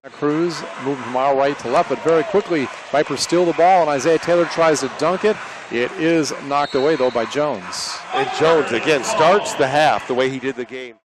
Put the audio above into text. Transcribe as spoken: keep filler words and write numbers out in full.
Cruz moving from our right to left, but very quickly Vipers steal the ball, and Isaiah Taylor tries to dunk it. It is knocked away, though, by Jones. And Jones, again, starts the half the way he did the game.